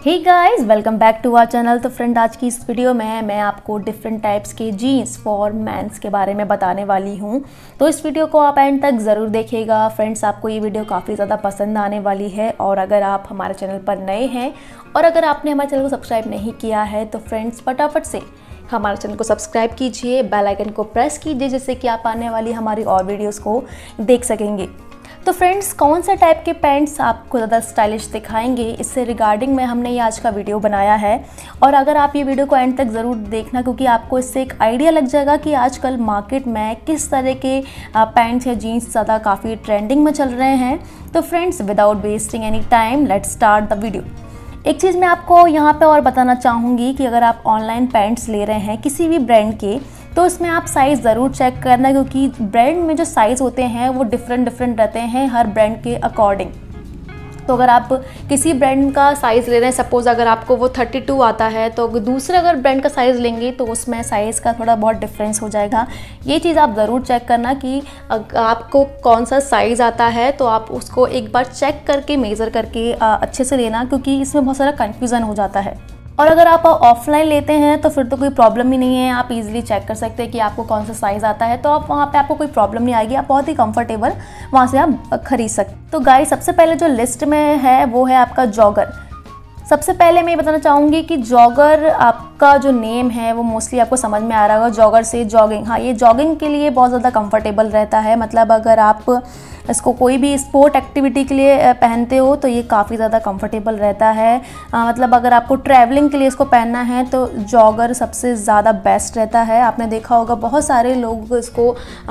Hey guys, welcome back to our channel. तो friend, आज की इस वीडियो में मैं आपको डिफरेंट टाइप्स के जीन्स फॉर मेंस के बारे में बताने वाली हूँ। तो इस वीडियो को आप एंड तक ज़रूर देखिएगा। फ्रेंड्स, आपको ये वीडियो काफ़ी ज़्यादा पसंद आने वाली है। और अगर आप हमारे चैनल पर नए हैं और अगर आपने हमारे चैनल को सब्सक्राइब नहीं किया है तो फ्रेंड्स फटाफट से हमारे चैनल को सब्सक्राइब कीजिए, बेल आइकन को प्रेस कीजिए, जिससे कि आप आने वाली हमारी और वीडियोज़ को देख सकेंगे। तो फ्रेंड्स, कौन से टाइप के पैंट्स आपको ज़्यादा स्टाइलिश दिखाएंगे, इससे रिगार्डिंग में हमने ये आज का वीडियो बनाया है। और अगर आप ये वीडियो को एंड तक ज़रूर देखना, क्योंकि आपको इससे एक आइडिया लग जाएगा कि आजकल मार्केट में किस तरह के पैंट्स या जीन्स ज़्यादा काफ़ी ट्रेंडिंग में चल रहे हैं। तो friends, without wasting any time, let's start the video. एक चीज़ मैं आपको यहाँ पे और बताना चाहूँगी कि अगर आप ऑनलाइन पैंट्स ले रहे हैं किसी भी ब्रांड के, तो इसमें आप साइज़ ज़रूर चेक करना, क्योंकि ब्रांड में जो साइज़ होते हैं वो डिफरेंट रहते हैं हर ब्रांड के अकॉर्डिंग। तो अगर आप किसी ब्रांड का साइज़ ले रहे हैं, सपोज़ अगर आपको वो 32 आता है, तो दूसरे अगर ब्रांड का साइज़ लेंगे तो उसमें साइज़ का थोड़ा बहुत डिफरेंस हो जाएगा। ये चीज़ आप ज़रूर चेक करना कि आपको कौन सा साइज़ आता है, तो आप उसको एक बार चेक करके मेज़र करके अच्छे से लेना, क्योंकि इसमें बहुत सारा कन्फ्यूज़न हो जाता है। और अगर आप ऑफलाइन लेते हैं तो फिर तो कोई प्रॉब्लम ही नहीं है, आप इजीली चेक कर सकते हैं कि आपको कौन सा साइज़ आता है, तो आप वहाँ पे आपको कोई प्रॉब्लम नहीं आएगी, आप बहुत ही कंफर्टेबल वहाँ से आप खरीद सकते। तो गाइस, सबसे पहले जो लिस्ट में है वो है आपका जॉगर। सबसे पहले मैं ये बताना चाहूँगी कि जॉगर आपका जो नेम है वो मोस्टली आपको समझ में आ रहा होगा, जॉगर से जॉगिंग। हाँ, ये जॉगिंग के लिए बहुत ज़्यादा कंफर्टेबल रहता है। मतलब अगर आप इसको कोई भी स्पोर्ट एक्टिविटी के लिए पहनते हो तो ये काफ़ी ज़्यादा कंफर्टेबल रहता है। मतलब अगर आपको ट्रैवलिंग के लिए इसको पहनना है तो जॉगर सबसे ज़्यादा बेस्ट रहता है। आपने देखा होगा बहुत सारे लोग इसको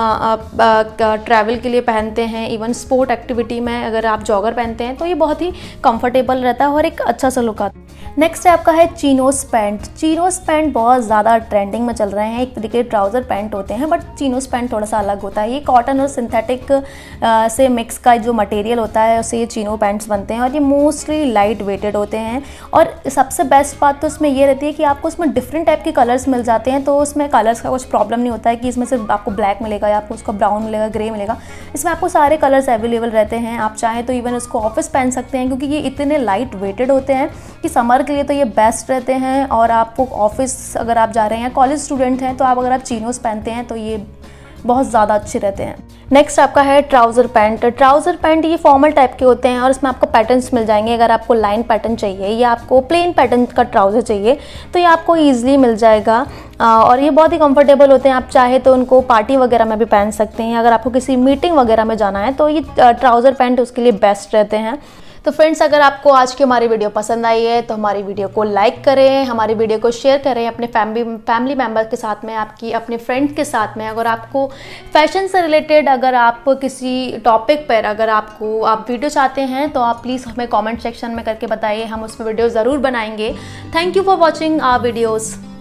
ट्रैवल के लिए पहनते हैं। इवन स्पोर्ट एक्टिविटी में अगर आप जॉगर पहनते हैं तो ये बहुत ही कंफर्टेबल रहता है और एक अच्छा सा लुक आता है। नेक्स्ट है आपका है चिनोस पैंट। चिनोस पैंट बहुत ज़्यादा ट्रेंडिंग में चल रहे हैं। एक तरीके ट्राउज़र पैंट होते हैं, बट चिनोस पैंट थोड़ा सा अलग होता है। ये कॉटन और सिंथेटिक से मिक्स का जो मटेरियल होता है उससे ये चिनो पैंट्स बनते हैं और ये मोस्टली लाइट वेटेड होते हैं। और सबसे बेस्ट बात तो इसमें ये रहती है कि आपको इसमें डिफरेंट टाइप के कलर्स मिल जाते हैं, तो उसमें कलर्स का कुछ प्रॉब्लम नहीं होता है कि इसमें सिर्फ आपको ब्लैक मिलेगा या आपको उसका ब्राउन मिलेगा, ग्रे मिलेगा। इसमें आपको सारे कलर्स अवेलेबल रहते हैं। आप चाहें तो इवन इसको ऑफिस पहन सकते हैं, क्योंकि ये इतने लाइट वेटेड होते हैं कि समर के लिए तो ये बेस्ट रहते हैं। और आपको ऑफिस अगर आप जा रहे हैं, कॉलेज स्टूडेंट हैं, तो आप चीनोस पहनते हैं तो ये बहुत ज़्यादा अच्छे रहते हैं। नेक्स्ट आपका है ट्राउज़र पैंट। ट्राउज़र पैंट ये फॉर्मल टाइप के होते हैं और इसमें आपको पैटर्न्स मिल जाएंगे। अगर आपको लाइन पैटर्न चाहिए या आपको प्लेन पैटर्न का ट्राउज़र चाहिए तो ये आपको ईजिली मिल जाएगा। और ये बहुत ही कंफर्टेबल होते हैं। आप चाहे तो उनको पार्टी वगैरह में भी पहन सकते हैं। अगर आपको किसी मीटिंग वगैरह में जाना है तो ये ट्राउज़र पैंट उसके लिए बेस्ट रहते हैं। तो फ्रेंड्स, अगर आपको आज की हमारी वीडियो पसंद आई है तो हमारी वीडियो को लाइक करें, हमारी वीडियो को शेयर करें अपने फैमिली मेम्बर के साथ में, आपकी अपने फ्रेंड्स के साथ में। अगर आपको फैशन से रिलेटेड अगर आप किसी टॉपिक पर अगर आप वीडियो चाहते हैं तो आप प्लीज़ हमें कमेंट सेक्शन में करके बताइए, हम उस पर वीडियो ज़रूर बनाएंगे। Thank you for watching our videos.